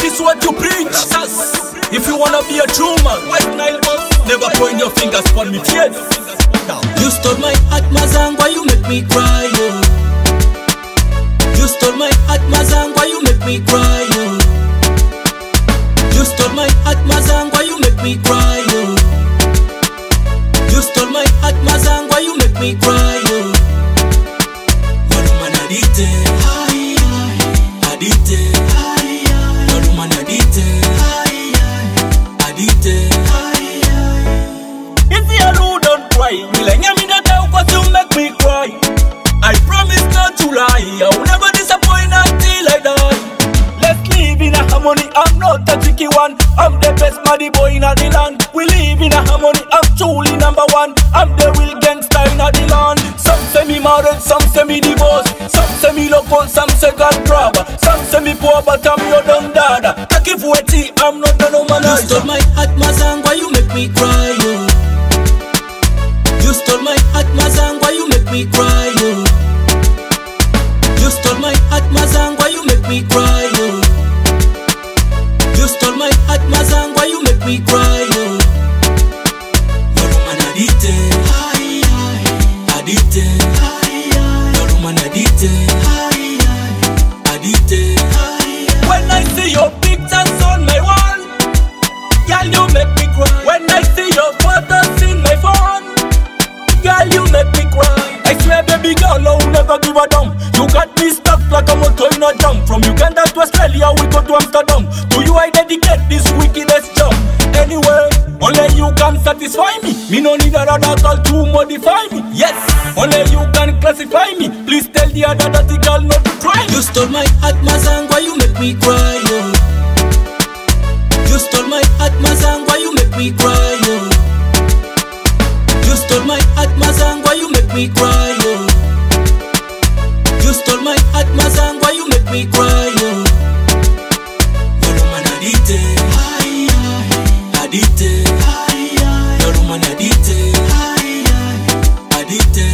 practice what you preach. If you wanna be a true man, White Nile boss, never point your fingers for me tears. You stole my heart, Mazangwa, you make me cry, oh. You stole my heart, Mazangwa, you make me cry, oh. You stole my heart, Mazangwa, you make me cry, oh. You stole my heart, Mazangwa, you make me cry, oh. Maluma nadite, adite, Maluma nadite, adite. If you don't cry, will I me that out cause you make me cry. I promise not to lie, I will never disappoint until I die. Let's live in a harmony, I'm not a tricky one. I'm the best muddy boy in the land. We live in a harmony, I'm truly number one. I'm the real gangster in the land. Some say me married, some say me divorced. Some say me local, some say God grabber. Some say me poor but I'm your dumb dada. Kaki fueti, I'm not the no man. You stole my heart, Mazangwa, you make me cry, oh. You stole my heart, Mazangwa, you make me cry, oh. You stole my heart, Mazangwa, you make me cry, oh. You stole my heart, Mazangwa, you make me cry, oh. Maluma nadite, adite, Maluma nadite, adite. When I see your pictures on my wall, girl, you make me cry. When I see your photos in my phone, girl, you make me cry. I swear, baby girl, I will never give a damn. You got me stuck like a motor in a jump. From Uganda to Australia, we go to Amsterdam. To you I dedicate this wickedest jump. Anyway, only you can satisfy me. Me no need another girl to modify me. Yes, only you can classify me. Please tell the other dirty girl not to try me. You stole my heart, Mazangwa, you make me cry, oh. You stole my heart, Mazangwa, you make me cry, oh. You stole my heart, Mazangwa, you make me cry, oh. You stole my heart, Mazangwa, you make me cry, oh. Maluma nadite, adite, Maluma nadite, adite.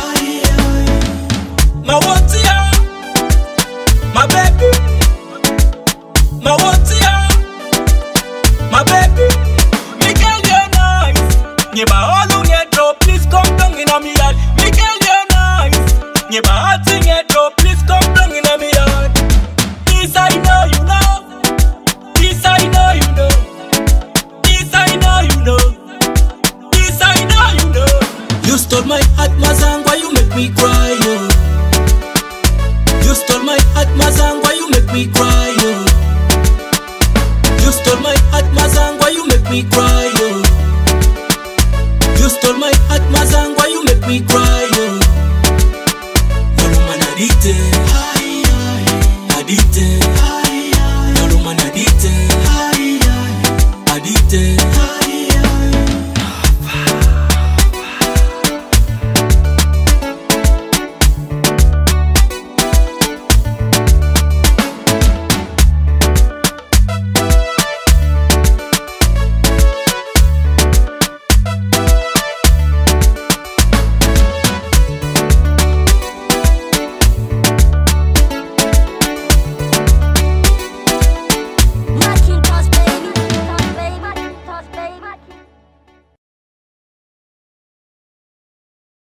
My watia, my baby, my watia, my baby. Me girl, you're nice. Nyeba all on your door, please come down in a me yard. Me girl, you're nice. Nyeba all in your door, please come down in a me yard. This I know you know. This I know you know. This I know you know. This I know you know. You stole my heart, Mazangwa, you make me cry, oh. You stole my heart, Mazangwa, you make me cry, oh. You stole my heart, Mazangwa, you make me cry, oh. You stole my heart, Mazangwa, you make me cry, oh. Maluma nadite, adite, Maluma nadite.